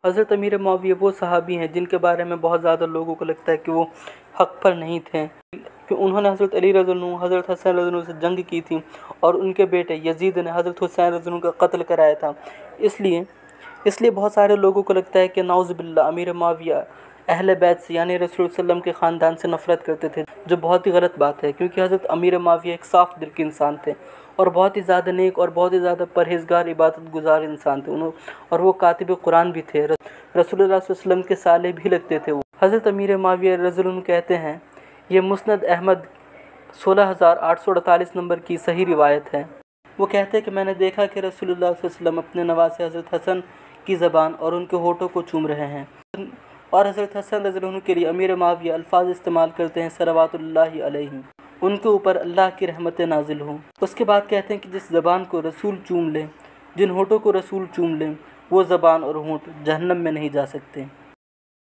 حضرت امیر معاویہ وہ صحابی ہیں جن کے بارے میں بہت زیادہ لوگوں کو لگتا ہے کہ وہ حق پر نہیں تھے، کہ انہوں نے حضرت علی رضی اللہ عنہ، حضرت حسن رضی اللہ عنہ سے جنگ کی تھی، اور ان کے بیٹے یزید نے حضرت حسین رضی اللہ عنہ کا قتل کرایا تھا۔ اس لیے بہت سارے لوگوں کو لگتا ہے کہ نعوذ باللہ امیر معاویہ اہل بیت سے یعنی رسول اللہ علیہ وسلم کے خاندان سے نفرت کرتے تھے، جو بہت ہی غلط بات ہے، کیونکہ حضرت امیر معاویہ ایک صاف دل کے انسان تھے اور بہت ہی زیادہ نیک اور بہت ہی زیادہ پرہیزگار عبادت گزار انسان تھے، اور وہ کاتب قرآن بھی تھے، رسول اللہ صلی اللہ علیہ وسلم کے صالح بھی لگتے تھے وہ۔ حضرت امیر معاویہ رضی اللہ عنہ کہتے ہیں، یہ مسند احمد 16848 نمبر کی صحیح روایت ہے، وہ کہتے ہیں کہ میں نے دیکھا کہ رسول اللہ صلی اللہ علیہ وسلم اپنے نواسے حضرت حسن کی زبان اور ان کے ہونٹوں کو چوم رہے ہیں، اور حضرت حسن رضی اللہ عنہ کے لیے امیر معاویہ الفاظ استعمال کرتے ہیں صلوات اللہ علیہ، ان کے اوپر اللہ کی رحمت نازل ہوں۔ اس کے بعد کہتے ہیں کہ جس زبان کو رسول چوم لیں، جن ہونٹوں کو رسول چوم لیں، وہ زبان اور ہونٹ جہنم میں نہیں جا سکتے۔